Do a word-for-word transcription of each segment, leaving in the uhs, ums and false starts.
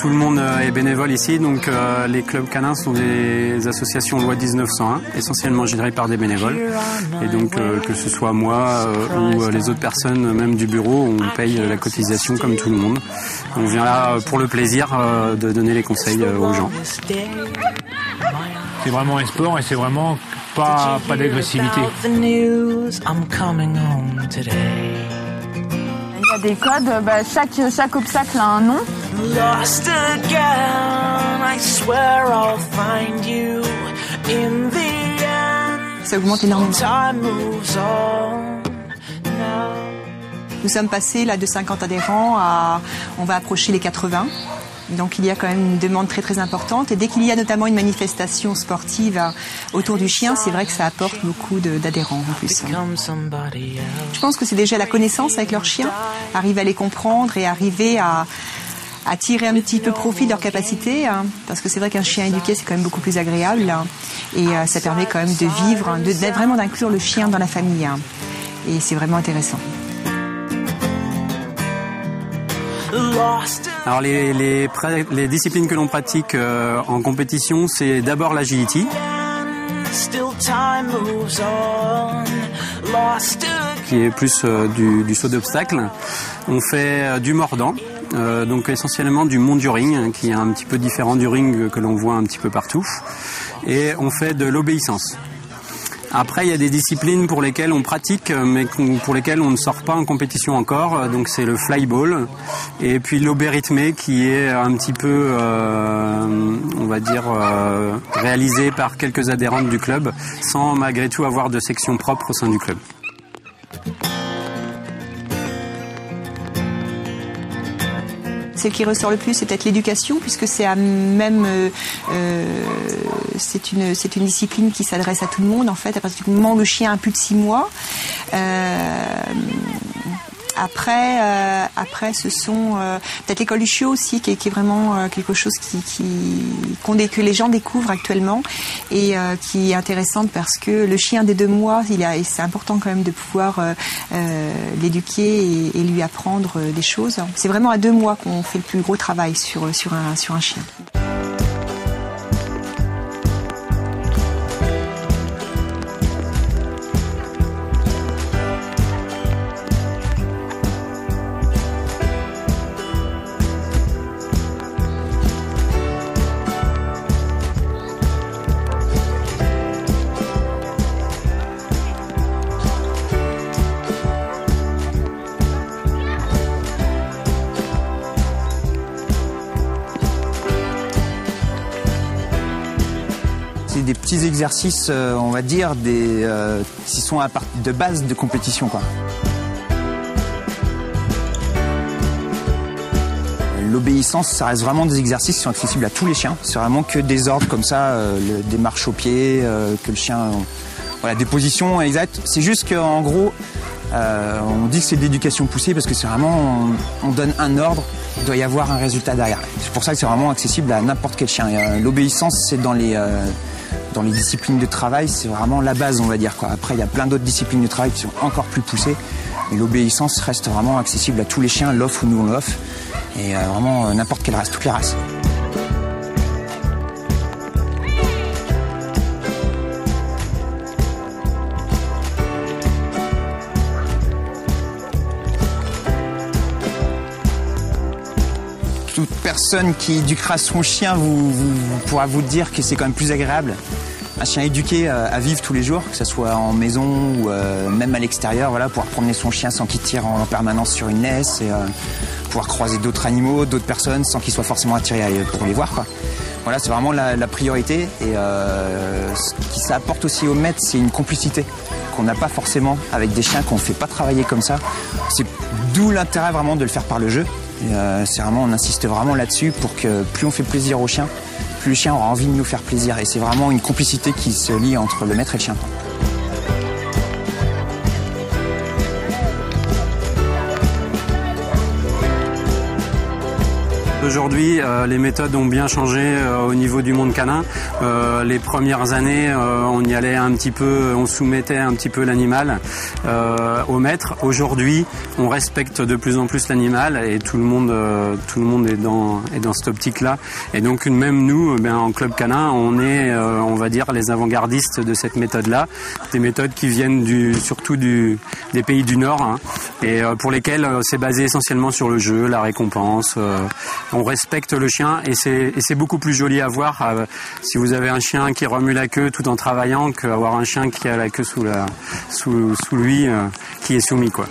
tout le monde est bénévole ici, donc euh, les clubs canins sont des associations loi dix-neuf cent un, essentiellement gérées par des bénévoles. Et donc euh, que ce soit moi euh, ou les autres personnes, même du bureau, on paye la cotisation comme tout le monde. On vient là pour le plaisir euh, de donner les conseils euh, aux gens. C'est vraiment un sport et c'est vraiment pas, pas d'agressivité. Il y a des codes, bah, chaque, chaque obstacle a un nom. Ça augmente énormément. Nous sommes passés là de cinquante adhérents à, on va approcher les quatre-vingts. Donc il y a quand même une demande très très importante. Et dès qu'il y a notamment une manifestation sportive autour du chien, c'est vrai que ça apporte beaucoup d'adhérents en plus. Je pense que c'est déjà la connaissance avec leurs chiens, arriver à les comprendre et arriver à, à tirer un petit peu profit de leur capacité. Hein, parce que c'est vrai qu'un chien éduqué, c'est quand même beaucoup plus agréable. Hein, et euh, ça permet quand même de vivre, de, de, vraiment d'inclure le chien dans la famille. Hein, et c'est vraiment intéressant. Alors les, les, les disciplines que l'on pratique euh, en compétition, c'est d'abord l'agility, qui est plus euh, du, du saut d'obstacle. On fait euh, du mordant, euh, donc essentiellement du monduring, hein, qui est un petit peu différent du ring que l'on voit un petit peu partout. Et on fait de l'obéissance. Après, il y a des disciplines pour lesquelles on pratique, mais pour lesquelles on ne sort pas en compétition encore. Donc c'est le flyball et puis l'obé rythmé qui est un petit peu, euh, on va dire, euh, réalisé par quelques adhérentes du club, sans malgré tout avoir de section propre au sein du club. Celle qui ressort le plus, c'est peut-être l'éducation, puisque c'est à même, euh, c'est une, c'est une discipline qui s'adresse à tout le monde en fait. À partir du moment où le chien a plus de six mois, euh, après, euh, après, ce sont euh, peut-être l'école du chiot aussi, qui est, qui est vraiment euh, quelque chose qui, qui, qu'on, que les gens découvrent actuellement et euh, qui est intéressante parce que le chien des deux mois, il a, c'est important quand même de pouvoir euh, euh, l'éduquer et, et lui apprendre des choses. C'est vraiment à deux mois qu'on fait le plus gros travail sur, sur, un, sur un chien. Des petits exercices, on va dire, des, euh, qui sont à part de base de compétition, quoi. L'obéissance, ça reste vraiment des exercices qui sont accessibles à tous les chiens. C'est vraiment que des ordres comme ça, euh, le, des marches au pied, euh, que le chien, euh, voilà, des positions exactes. C'est juste qu'en gros, euh, on dit que c'est de l'éducation poussée parce que c'est vraiment, on, on donne un ordre, il doit y avoir un résultat derrière. C'est pour ça que c'est vraiment accessible à n'importe quel chien. Euh, L'obéissance, c'est dans les euh, Dans les disciplines de travail, c'est vraiment la base, on va dire, quoi. Après, il y a plein d'autres disciplines de travail qui sont encore plus poussées. Mais l'obéissance reste vraiment accessible à tous les chiens, l'off ou non l'off. Et euh, vraiment, euh, n'importe quelle race, toutes les races. Toute personne qui éduquera son chien vous, vous, vous pourra vous dire que c'est quand même plus agréable. Un chien éduqué euh, à vivre tous les jours, que ce soit en maison ou euh, même à l'extérieur, voilà, pouvoir promener son chien sans qu'il tire en permanence sur une laisse et euh, pouvoir croiser d'autres animaux, d'autres personnes sans qu'il soit forcément attiré pour les voir, quoi. Voilà, c'est vraiment la, la priorité et euh, ce qui ça apporte aussi aux maîtres, c'est une complicité qu'on n'a pas forcément avec des chiens qu'on ne fait pas travailler comme ça. C'est d'où l'intérêt vraiment de le faire par le jeu. Et euh, c'est vraiment, on insiste vraiment là-dessus pour que plus on fait plaisir au chien, plus le chien aura envie de nous faire plaisir. Et c'est vraiment une complicité qui se lie entre le maître et le chien. Aujourd'hui, euh, les méthodes ont bien changé euh, au niveau du monde canin. Euh, les premières années, euh, on y allait un petit peu, on soumettait un petit peu l'animal euh, au maître. Aujourd'hui, on respecte de plus en plus l'animal et tout le monde, euh, tout le monde est dans, est dans cette optique-là. Et donc, même nous, ben, en club canin, on est, euh, on va dire, les avant-gardistes de cette méthode-là. Des méthodes qui viennent du, surtout du, des pays du Nord, hein, et euh, pour lesquelles euh, c'est basé essentiellement sur le jeu, la récompense. Euh, on respecte le chien et c'est, et c'est beaucoup plus joli à voir euh, si vous avez un chien qui remue la queue tout en travaillant qu'avoir un chien qui a la queue sous, la, sous, sous lui, euh, qui est soumis, quoi.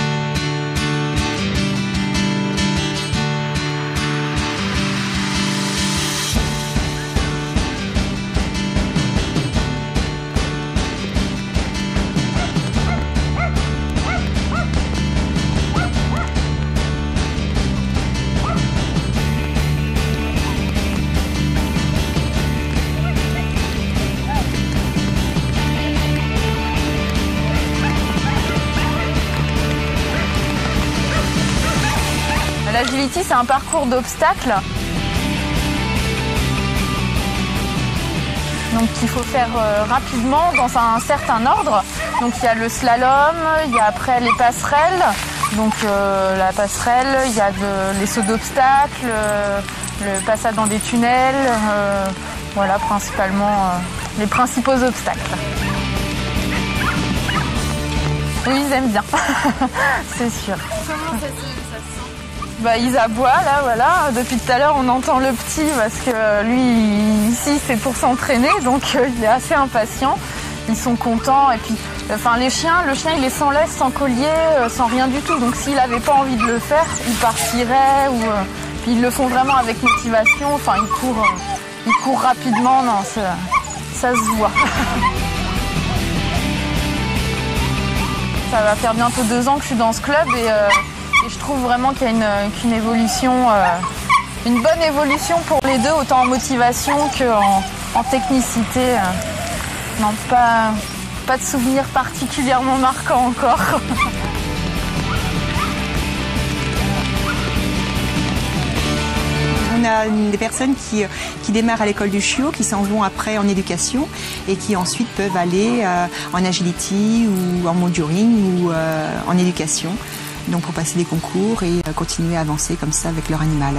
L'agility, c'est un parcours d'obstacles. Donc qu'il faut faire euh, rapidement dans un certain ordre. Donc il y a le slalom, il y a après les passerelles. Donc euh, la passerelle, il y a de, les sauts d'obstacles, euh, le passage dans des tunnels. Euh, voilà principalement euh, les principaux obstacles. Oui, ils aiment bien, c'est sûr. Comment ça se Bah, ils aboient là, voilà. Depuis tout à l'heure, on entend le petit parce que lui, ici, c'est pour s'entraîner, donc euh, il est assez impatient. Ils sont contents et puis, enfin, les chiens, le chien, il est sans laisse, sans collier, euh, sans rien du tout. Donc, s'il n'avait pas envie de le faire, il partirait ou euh, puis ils le font vraiment avec motivation. Enfin, ils courent, euh, ils courent rapidement. Non, ça, ça se voit. Ça va faire bientôt deux ans que je suis dans ce club et euh, Et je trouve vraiment qu'il y a une, qu'une évolution, euh, une bonne évolution pour les deux, autant en motivation qu'en en technicité. Euh. Non, pas, pas de souvenirs particulièrement marquants encore. On a des personnes qui, qui démarrent à l'école du chiot, qui s'en vont après en éducation et qui ensuite peuvent aller euh, en agility ou en monduring ou euh, en éducation. Donc pour passer des concours et continuer à avancer comme ça avec leur animal.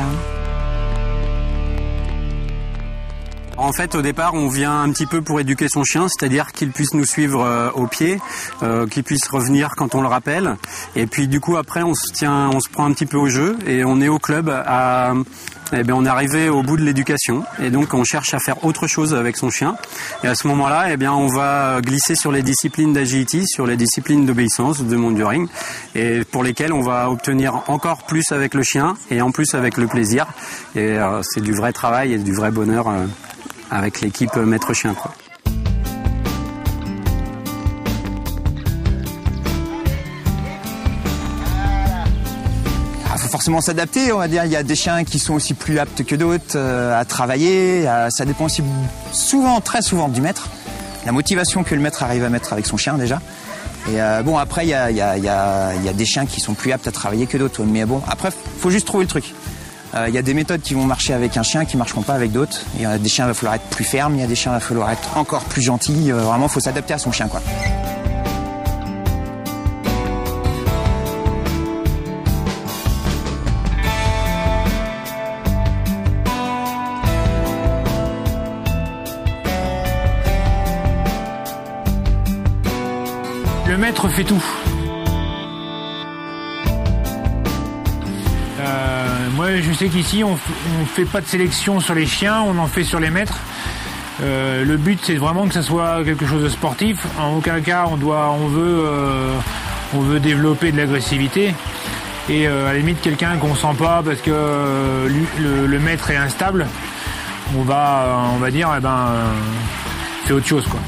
En fait, au départ, on vient un petit peu pour éduquer son chien, c'est-à-dire qu'il puisse nous suivre euh, au pied, euh, qu'il puisse revenir quand on le rappelle. Et puis du coup, après, on se tient, on se prend un petit peu au jeu et on est au club à... Eh bien, on est arrivé au bout de l'éducation et donc on cherche à faire autre chose avec son chien. Et à ce moment-là, eh bien, on va glisser sur les disciplines d'agility, sur les disciplines d'obéissance, de monduring, et pour lesquelles on va obtenir encore plus avec le chien et en plus avec le plaisir. Et euh, c'est du vrai travail et du vrai bonheur euh, avec l'équipe maître chien, quoi. Il faut forcément s'adapter, on va dire. Il y a des chiens qui sont aussi plus aptes que d'autres euh, à travailler. À, ça dépend aussi souvent, très souvent du maître. La motivation que le maître arrive à mettre avec son chien déjà. Et euh, bon, après, il y a, y, a, y, a, y a des chiens qui sont plus aptes à travailler que d'autres. Mais bon, après, faut juste trouver le truc. Il euh, y a des méthodes qui vont marcher avec un chien qui ne marcheront pas avec d'autres. Il y a des chiens, il va falloir être plus ferme. Il y a des chiens, il va falloir être encore plus gentil. Euh, vraiment, il faut s'adapter à son chien, quoi. Le maître fait tout. Euh, moi, je sais qu'ici, on ne fait pas de sélection sur les chiens, on en fait sur les maîtres. Euh, le but, c'est vraiment que ça soit quelque chose de sportif. En aucun cas, on doit, on veut, euh, on veut développer de l'agressivité. Et euh, à la limite, quelqu'un qu'on sent pas parce que euh, lui, le, le maître est instable, on va, on va dire, eh ben, euh, fais autre chose, quoi.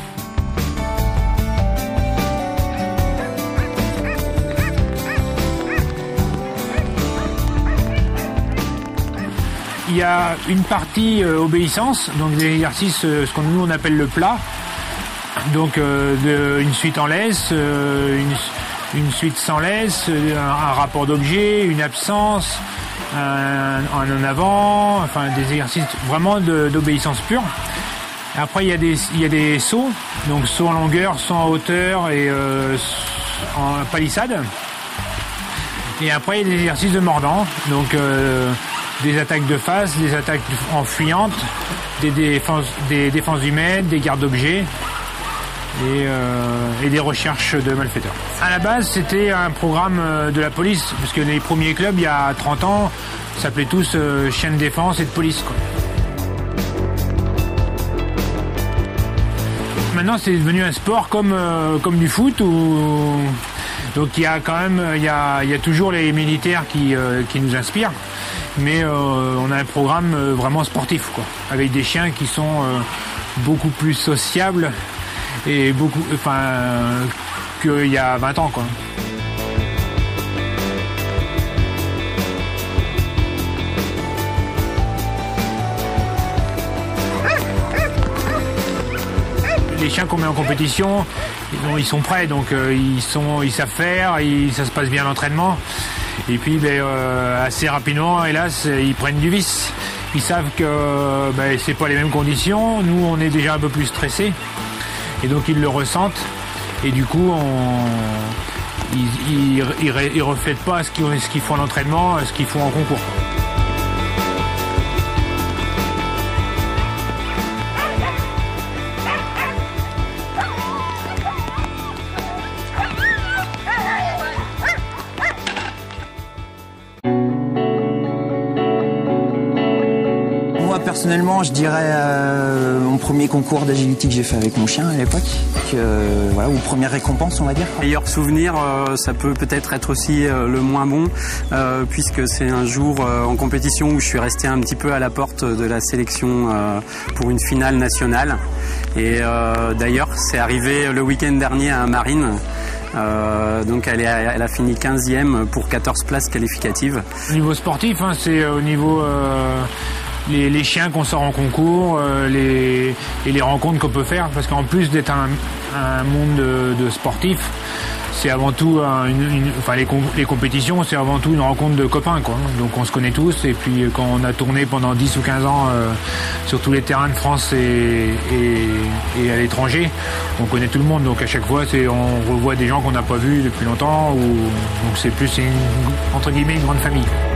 Il y a une partie euh, obéissance, donc des exercices, euh, ce qu'on nous on appelle le plat, donc euh, de, une suite en laisse, euh, une suite sans laisse, un, un rapport d'objet, une absence, un, un en avant, enfin des exercices vraiment de, d'obéissance pure. Après il y a des il y a des sauts, donc saut en longueur, saut en hauteur et euh, en palissade. Et après il y a des exercices de mordant, donc euh, des attaques de face, des attaques en fuyante, des défenses des défenses du mètre, des gardes d'objets. Et, euh, et des recherches de malfaiteurs. À la base, c'était un programme de la police, parce que les premiers clubs, il y a trente ans, s'appelaient tous euh, chiens de défense et de police, quoi. Maintenant, c'est devenu un sport comme, euh, comme du foot, où... donc il y a quand même, il y a, il y a toujours les militaires qui, euh, qui nous inspirent, mais euh, on a un programme vraiment sportif, quoi, avec des chiens qui sont euh, beaucoup plus sociables et beaucoup, enfin, euh, qu'il y a vingt ans, quoi. Les chiens qu'on met en compétition, ils sont prêts, donc euh, ils sont, ils savent faire, ils, ça se passe bien l'entraînement. Et puis, ben, euh, assez rapidement, hélas, ils prennent du vice. Ils savent que ben, c'est pas les mêmes conditions. Nous, on est déjà un peu plus stressés. Et donc ils le ressentent et du coup on, ils, ils, ils, ils reflètent pas ce qu'ils, ce qu'ils font en entraînement, ce qu'ils font en concours. Personnellement, je dirais euh, mon premier concours d'agility que j'ai fait avec mon chien à l'époque, que, euh, voilà, ou première récompense, on va dire. Meilleur souvenir, euh, ça peut peut-être être aussi euh, le moins bon, euh, puisque c'est un jour euh, en compétition où je suis resté un petit peu à la porte de la sélection euh, pour une finale nationale. Et euh, d'ailleurs, c'est arrivé le week-end dernier à Marine. Euh, donc elle, est, elle a fini quinzième pour quatorze places qualificatives. Au niveau sportif, hein, c'est au niveau euh, les, les chiens qu'on sort en concours, euh, les, et les rencontres qu'on peut faire, parce qu'en plus d'être un, un monde de, de sportifs, c'est avant tout un, une, une, enfin les, les compétitions, c'est avant tout une rencontre de copains, quoi. Donc on se connaît tous, et puis quand on a tourné pendant dix ou quinze ans euh, sur tous les terrains de France et, et, et à l'étranger, on connaît tout le monde. Donc à chaque fois, c'est, on revoit des gens qu'on n'a pas vus depuis longtemps, ou, donc c'est plus une, entre guillemets une grande famille.